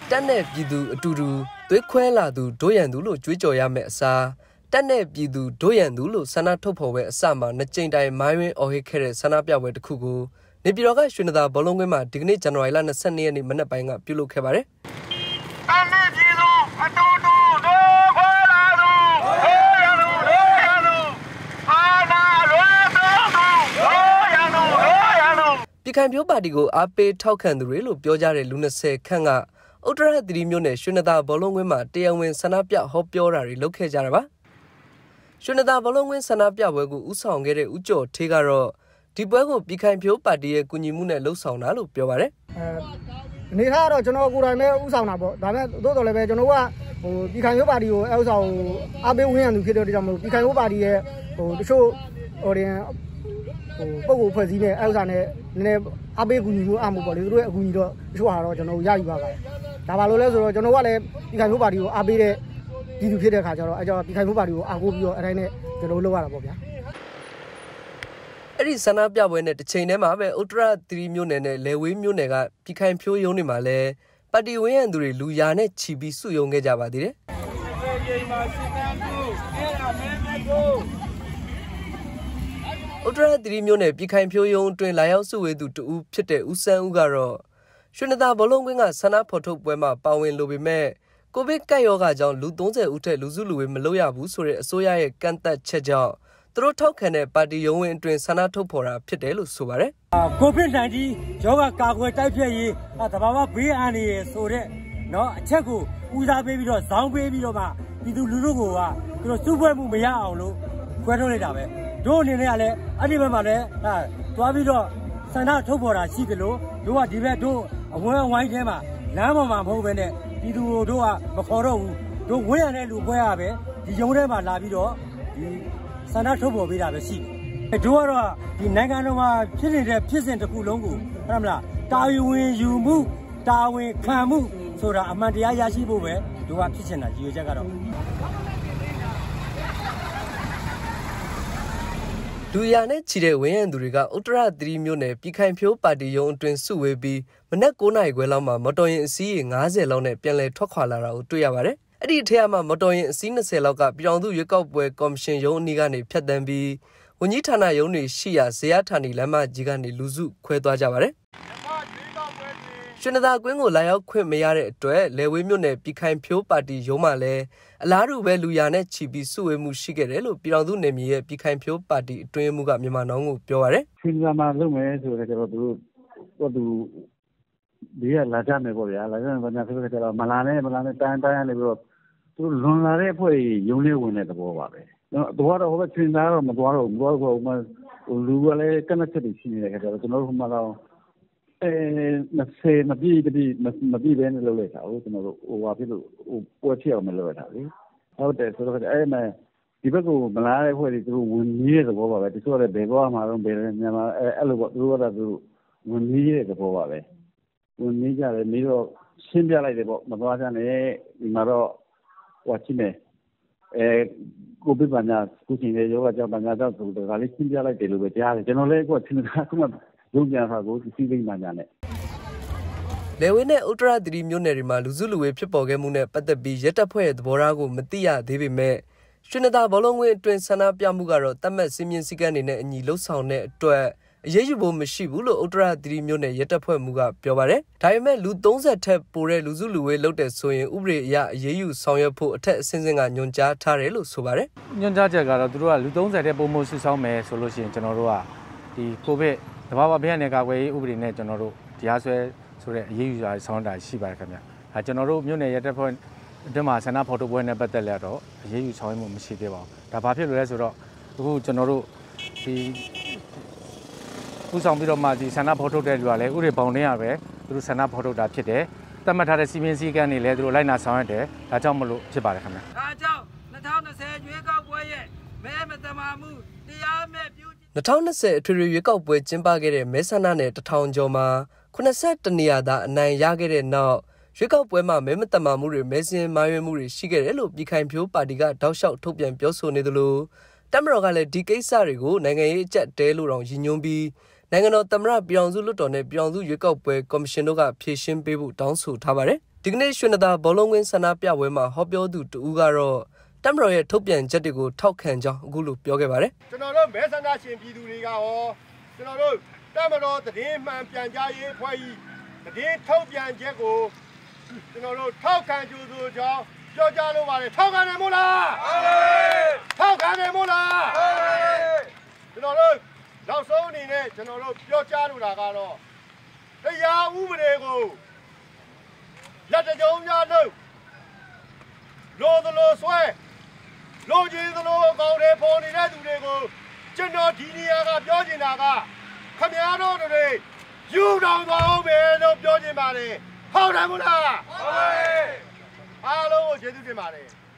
တက်နဲ့ပြည်သူအတူတူသွေးခွဲလာသူဒိုးရန်သူလို့ကြွေးကြော်ရမယ့်အစားတက်နဲ့ပြည်သူဒိုးရန်သူလို့ဆန္ဒထုတ်ဖော်ပွဲအစမှာနှစ်ကြိမ်တိုင်မိုင်းဝင်းအော်ဟစ်ခဲ့တဲ့ဆန္ဒပြပွဲတစ်ခုကိုနေပြည်တော်ကရွှေနသာဘောလုံးကွင်းမှာဒီကနေ့ဇန်နဝါရီလ22ရက်နေ့မနက်ပိုင်းကပြုလုပ်ခဲ့ပါတယ်။တက်နဲ့ပြည်သူအတူတူဒိုးခွဲလာသူဒိုးရန်သူဒိုးရန်သူအာနာလွဲသူဒိုးရန်သူဒိုးရန်သူပြည်ခိုင်ဖြိုးပါတီကိုအားပေးထောက်ခံသူတွေလို့ပြောကြတဲ့လူ20ခန့်ကဥတ္တရသတိမျိုးနဲ့ရွှေနသာဘောလုံးကွင်းမှာတရားဝင်ဆန္ဒပြဟောပြောတာတွေလုပ်ခဲ့ကြတာပါ။ရွှေနသာဘောလုံးကွင်းဆန္ဒပြပွဲကိုဥဆောင်ခဲ့တဲ့ဦးကျော်ထေးကတော့ဒီပွဲကိုပြည်ခိုင်ဖြိုးပါတီရဲ့ကူညီမှုနဲ့လှုပ်ဆောင်တာလို့ပြောပါတယ်။အနေထားတော့ကျွန်တော်ကိုယ်တိုင်ပဲဥဆောင်တာပေါ့။ဒါပေမဲ့သို့တော်လည်းပဲကျွန်တော်ကပြည်ခိုင်ဖြိုးပါတီကိုဥဆောင်အားပေးဝင်ရသူဖြစ်တဲ့အတွက်ကြောင့်မလို့ပြည်ခိုင်ဖြိုးပါတီရဲ့တချို့ပုံကိုဖွဲ့စည်းတဲ့ဥဆောင်နဲ့နည်းနည်းအားပေးကူညီမှုအားမှုပေါ့လေသူတို့ရဲ့အကူအညီတော့တချို့ဟာတော့ကျွန်တော်ရယူပါပါတယ်။ဒါပါလို့လဲဆိုတော့ကျွန်တော်ကလည်းပြည်ခိုင်ဖြိုးပါတီကိုအားပေးတဲ့ပြည်သူဖြစ်တဲ့အခါကျတော့အဲကြောင့်ပြည်ခိုင်ဖြိုးပါတီကိုအားကိုးပြီးတော့အတိုင်းနဲ့ကျွန်တော်လုပ်ရတာပေါ့ဗျာ။အဲ့ဒီဆန္ဒပြပွဲနဲ့တစ်ချိန်တည်းမှာပဲဥတ္တရသတိမျိုးနယ်နဲ့လေဝေးမျိုးနယ်ကပြည်ခိုင်ဖြိုးရုံးတွေမှာလည်းပါတီဝင်ရန်သူတွေလူရာနဲ့ချီပြီးစုယုံခဲ့ကြပါသေးတယ်။ဥတ္တရသတိမျိုးနယ်ပြည်ခိုင်ဖြိုးရုံးအတွင်းလာရောက်စုဝေးသူတူဖြစ်တဲ့ဦးစန်းဦးကတော့ရွှေနသာဘောလုံးကွင်းကဆန္ဒဖော်ထုတ်ပွဲမှာပါဝင်လိုပေမဲ့ကိုဗစ်ကပ်ရောဂါကြောင့်လူ30ဦးထက်လူစုလူဝေးမလုပ်ရဘူးဆိုတဲ့အစိုးရရဲ့ကန့်သတ်ချက်ကြောင့်သူတို့ထောက်ခံတဲ့ပါတီရုံးဝင်အတွင်းဆန္ဒထုတ်ဖော်တာဖြစ်တယ်လို့ဆိုပါတယ်။ကိုဗစ် -19 ရောဂါကာကွယ်တိုက်ဖျက်ရေးသဘာဝဘေးအန္တရာယ်ဆိုတဲ့အချက်ကိုဦးစားပေးပြီးတော့ဇောင်းပေးပြီးတော့မှပြည်သူလူထုကိုသူတို့စုဖွဲ့မှုမရအောင်လို့ခွဲထုတ်လိုက်တာပဲ။တို့အနေနဲ့ကလည်းအဲ့ဒီဘက်မှာလည်းသွားပြီးတော့ဆန္ဒထုတ်ဖော်တာရှိတယ်လို့တို့ကဒီဘက်တို့အဝန်းအဝိုင်းထဲမှာလမ်းပေါ်မှာမဟုတ်ဘဲနဲ့ပြည်သူတို့ကမခေါ်တော့ဘူးတို့ဝင်းရတဲ့လူပွဲရပဲဒီရုံးထဲမှာလာပြီးတော့ဒီဆန္ဒထုတ်ဖော်ပေးတာပဲရှိတယ်တို့ကတော့ဒီနိုင်ငံတော်မှာဖြစ်နေတဲ့ဖြစ်စဉ်တစ်ခုလုံးကိုဟုတ်မလားတာဝန်ယူမှုတာဝန်ခံမှုဆိုတာအမှန်တရားရရှိဖို့ပဲတို့ကဖြစ်ချင်တာရည်ရွယ်ချက်ကတော့လူရနဲ့ချီတဲ့ဝင်းရံသူတွေကဥတ္တရသတိမျိုးနဲ့ပြည်ခိုင်ဖြိုးပါတီရုံးအတွင်းစုဝေးပြီးမနက်9:00နာရီခွဲလောက်မှာမော်တော်ယာဉ်အစီးရေ50လောက်နဲ့ပြန်လည်ထွက်ခွာလာတာကိုတွေ့ရပါတယ်။အဲ့ဒီအထက်မှာမော်တော်ယာဉ်အစီး20လောက်ကပြည်ထောင်စုရွေးကောက်ပွဲကော်မရှင်ရုံးအနီးကနေဖြတ်တန်းပြီးဝန်ကြီးဌာနရုံးတွေရှိရာဇေယျဌာနီလမ်းမကြီးကနေလူစုခွဲသွားကြပါတယ်။ရွှေနသာကွင်းကိုလာရောက်ခွင့်မရတဲ့အတွက်လေဝေးမြို့နယ်ပြည်ခိုင်ဖြိုးပါတီရုံးမှလည်းအလားတူပဲလူရာနဲ့ချီပြီးစုဝေးမှုရှိခဲ့တယ်လို့ပြည်ထောင်စုနယ်မြေရဲ့ပြည်ခိုင်ဖြိုးပါတီအတွင်းမှုကမြန်မာနောင်ကိုပြောပါရယ်။ရွှေနသာမှာလုပ်မယ်ဆိုတော့ကျွန်တော်တို့ဒီကလာကြမယ်ပေါ့ဗျာလာကြမယ်ဘာညာဆိုတော့မလာနဲ့တန်းရနေပြီးတော့သူတို့လွန်လာတဲ့အဖွဲ့ရုံးလေးဝင်တဲ့သဘောပါပဲ။တော့ဟိုဘက်ရွှေနသာတော့မသွားတော့ဘူးဟိုလူကလည်းကန့်သက်ချက်တွေရှိနေတဲ့ခါကျတော့ကျွန်တော်တို့ဟိုမှာတော့20မပြည့်ပဲနဲ့လုပ်လိုက်တာဟုတ်ကျွန်တော်တို့ဟိုဟာဖြစ်လို့ဟိုပွဲဖြစ်အောင်မလုပ်ရတာလေဟုတ်တယ်ဆိုတော့အဲ့မှာဒီဘက်ကမလာတဲ့ဖွဲ့တွေသူတို့ဝင်ကြီးတဲ့သဘောပါပဲတချို့လည်းဘယ်ကောမှာတော့ဘယ်မြန်မာအဲ့လိုပေါ့သူတို့ကသူဝင်ကြီးတဲ့သဘောပါပဲဝင်ကြီးကြတယ်ပြီးတော့ရှင်းပြလိုက်တယ်ပေါ့မသွားကြနဲ့ဒီမှာတော့ဟိုချင်းနေကိုဗစ်ဘာညာကုချင်းရဲ့ယောဂကြောင့်ဘာညာကြောင့်ဆိုတော့ဒါလေးရှင်းပြလိုက်တယ်လို့ပဲကြားတယ်ကျွန်တော်လည်းအခုချင်းတာခုမှရုံးပြန်တာကိုစီးသိမ့်မှညာနဲ့လေဝင်းနဲ့ဥတ္တရသတိမျိုးနယ်တွေမှာလူစုလူဝေးဖြစ်ပေါ်ခဲ့မှုနဲ့ပတ်သက်ပြီးရဲတပ်ဖွဲ့ရဲ့သဘောထားကိုမသိရသေးပေမဲ့ရွှေနသာဘောလုံးကွင်းအတွင်းဆန္ဒပြမှုကတော့တတ်မှတ်စည်းမျဉ်းစည်းကမ်းတွေနဲ့အညီလှုပ်ဆောင်တဲ့အတွက်အရေးယူဖို့မရှိဘူးလို့ဥတ္တရသတိမျိုးနယ်ရဲတပ်ဖွဲ့မှူးကပြောပါတယ်။ဒါပေမဲ့လူ30ထက်ပိုတဲ့လူစုလူဝေးလုပ်တဲ့ဆိုရင်ဥပဒေအရအရေးယူဆောင်ရွက်ဖို့အထက်အဆင့်ကညွှန်ကြားထားတယ်လို့ဆိုပါတယ်။ညွှန်ကြားချက်ကတော့သူတို့ကလူ30ထက်ပိုမိုစုဆောင်းမယ်ဆိုလို့ရှိရင်ကျွန်တော်တို့ကဒီကိုဗစ်သဘာဝဘေးအန္တရာယ်ကာကွယ်ရေးဥပဒေနဲ့ကျွန်တော်တို့တရားစွဲဆိုတဲ့အရေးယူတာဆောင်တာရှိပါတယ်ခင်ဗျ။ကျွန်တော်တို့မြို့နယ်ရဲတပ်ဖွဲ့အတွင်းမှာဆန္ဒဖော်ထုတ်ပွဲနဲ့ပတ်သက်လဲတော့အရေးယူဆောင်ရွက်မှုမရှိသေးပါဘူး။ဒါဘာဖြစ်လို့လဲဆိုတော့အခုကျွန်တော်တို့ဒီဥဆောင်ပြီးတော့မှဒီဆန္ဒဖော်ထုတ်တဲ့လူကလည်းဥပဒေဘောင်ထဲရပဲသူတို့ဆန္ဒဖော်ထုတ်တာဖြစ်တယ်။သတ်မှတ်ထားတဲ့စီမင်းစည်းကမ်းတွေလည်းသူတို့လိုက်နာဆောင်ရွက်တယ်။ဒါကြောင့်မလို့ဖြစ်ပါတယ်ခင်ဗျ။ဒါကြောင့်2020ရွေးကောက်ပွဲရဲ့မဲမတမာမှုတရားမဲ့ပြု2020အထွေထွေရွေးကောက်ပွဲကျင်းပခဲ့တဲ့မဲဆန္ဒနယ်1000ကျော်မှာ82နေရာသာအနိုင်ရခဲ့တဲ့နောက်ရွေးကောက်ပွဲမှာမဲမတမာမှုတွေမဲစင်းမာရွေးမှုတွေရှိခဲ့တယ်လို့ပြည်ခိုင်ဖြိုးပါတီကတောက်လျှောက်ထုတ်ပြန်ပြောဆိုနေသလိုတပ်မတော်ကလည်းဒီကိစ္စတွေကိုနိုင်ငံရေးအကြက်တဲလို့တောင်ရည်ညွှန်းပြီးနိုင်ငံတော်သမ္မတပြည်ထောင်စုလွှတ်တော်နဲ့ပြည်ထောင်စုရွေးကောက်ပွဲကော်မရှင်တို့ကဖြေရှင်းပေးဖို့တောင်းဆိုထားပါတယ်။ဒီကနေ့ရွှေနသာဘောလုံးကွင်းဆန္ဒပြပွဲမှာဟောပြောသူတူကတော့တက်မတော်ရဲ့ထုတ်ပြန်ချက်တွေကိုထောက်ခံကြောင်းအခုလိုပြောခဲ့ပါတယ်ကျွန်တော်တို့မဲဆန္ဒရှင်ပြည်သူတွေကရောကျွန်တော်တို့တက်မတော်သတင်းမှန်ပြန်ကြားရေးအဖွဲ့ကြီးသတင်းထုတ်ပြန်ချက်ကိုကျွန်တော်တို့ထောက်ခံကြိုဆိုကြောင်းပြောကြားလိုပါတယ်ထောက်ခံတယ်မို့လားထောက်ခံတယ်မို့လားကျွန်တော်တို့နောက်ဆုံးအနေနဲ့ကျွန်တော်တို့ပြောကြားလိုတာကတော့တရားဥပဒေကိုလက်တကြုံများလို့လိုသလိုဆွဲလိုချင်သလိုအကောင်တွေပေါ်နေတဲ့သူတွေကိုကျွန်တော်ဒီနေရာကပြောချင်တာကခမည်းတော်တွေယူတော်သွားအောင်ပဲလို့ပြောချင်ပါတယ်ဟုတ်တယ်မို့လားဟုတ်ပါဘူးအားလုံးကိုကျေးဇူးတင်ပါတယ်